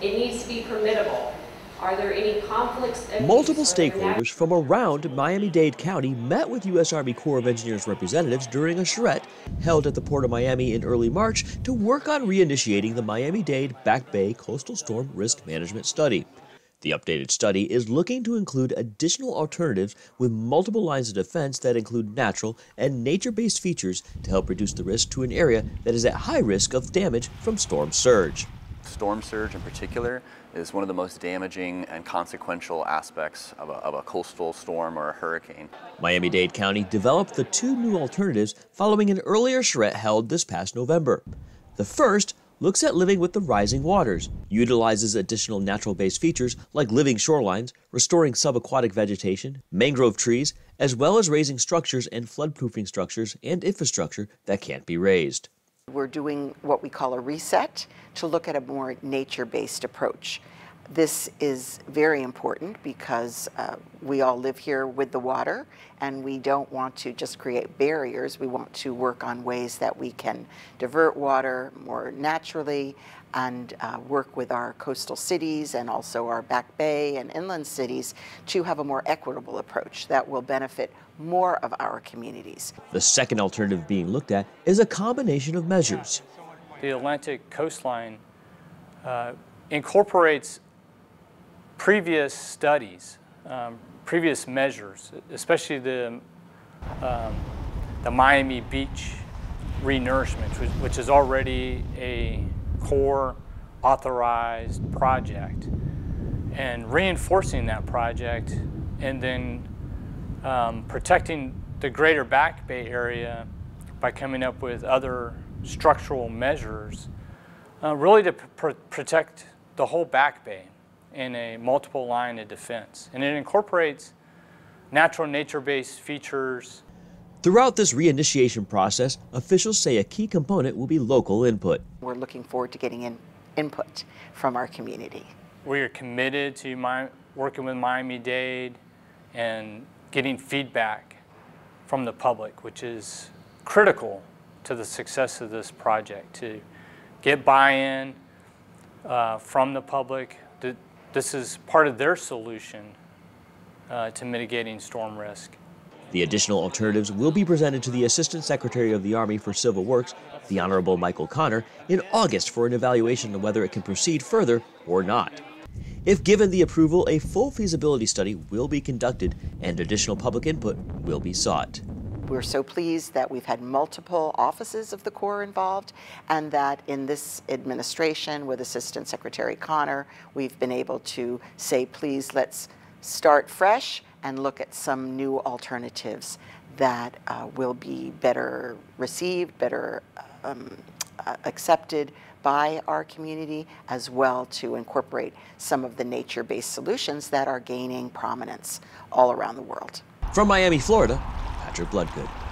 It needs to be permittable. Are there any conflicts of Multiple use? Are there stakeholders from around Miami-Dade County met with U.S. Army Corps of Engineers representatives during a charrette held at the Port of Miami in early March to work on reinitiating the Miami-Dade Back Bay Coastal Storm Risk Management Study. The updated study is looking to include additional alternatives with multiple lines of defense that include natural and nature-based features to help reduce the risk to an area that is at high risk of damage from storm surge. Storm surge in particular is one of the most damaging and consequential aspects of a coastal storm or a hurricane. Miami-Dade County developed the two new alternatives following an earlier charrette held this past November. The first looks at living with the rising waters, utilizes additional natural-based features like living shorelines, restoring subaquatic vegetation, mangrove trees, as well as raising structures and flood-proofing structures and infrastructure that can't be raised. We're doing what we call a reset to look at a more nature-based approach. This is very important because we all live here with the water, and we don't want to just create barriers. We want to work on ways that we can divert water more naturally and work with our coastal cities and also our back bay and inland cities to have a more equitable approach that will benefit more of our communities. The second alternative being looked at is a combination of measures. The Atlantic coastline incorporates previous studies, previous measures, especially the Miami Beach renourishment, which is already a Corps authorized project, and reinforcing that project and then protecting the greater Back Bay area by coming up with other structural measures, really to protect the whole Back Bay in a multiple line of defense. And it incorporates natural nature-based features. Throughout this reinitiation process, officials say a key component will be local input. We're looking forward to getting input from our community. We are committed to working with Miami-Dade and getting feedback from the public, which is critical to the success of this project, to get buy-in from the public. This is part of their solution to mitigating storm risk. The additional alternatives will be presented to the Assistant Secretary of the Army for Civil Works, the Honorable Michael Connor, in August for an evaluation of whether it can proceed further or not. If given the approval, a full feasibility study will be conducted and additional public input will be sought. We're so pleased that we've had multiple offices of the Corps involved, and that in this administration with Assistant Secretary Connor, we've been able to say, please, let's start fresh and look at some new alternatives that will be better received, better accepted by our community, as well to incorporate some of the nature-based solutions that are gaining prominence all around the world. From Miami, Florida, Patrick Bloodgood.